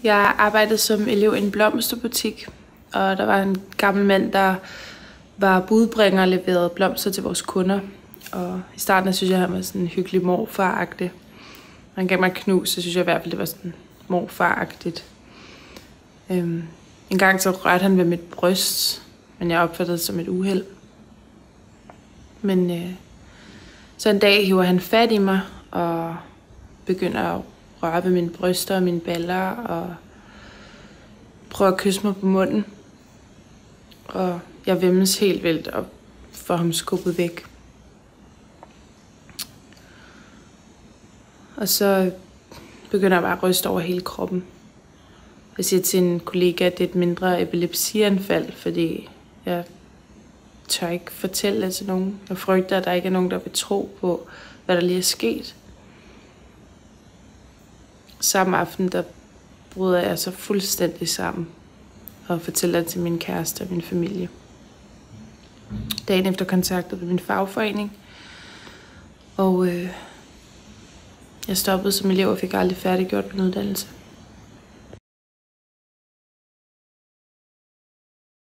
Jeg arbejdede som elev i en blomsterbutik, og der var en gammel mand, der var budbringer og leverede blomster til vores kunder. Og i starten synes jeg, han var sådan en hyggelig morfar-agtig. Han gav mig en knus, så synes jeg i hvert fald, det var sådan morfar-agtigt. En gang så rørte han ved mit bryst, men jeg opfattede det som et uheld. Men så en dag hiver han fat i mig og begynder at røre ved mine bryster og mine baller og prøver at kysse mig på munden. Og jeg væmmes helt vildt og får ham skubbet væk. Og så begynder jeg bare at ryste over hele kroppen. Jeg siger til en kollega, at det er et mindre epilepsianfald, fordi jeg tør ikke fortælle det til nogen. Jeg frygter, at der ikke er nogen, der vil tro på, hvad der lige er sket. Samme aften, der bryder jeg så fuldstændig sammen og fortæller det til min kæreste og min familie. Dagen efter kontaktede min fagforening, og jeg stoppede som elev og fik aldrig færdiggjort min uddannelse.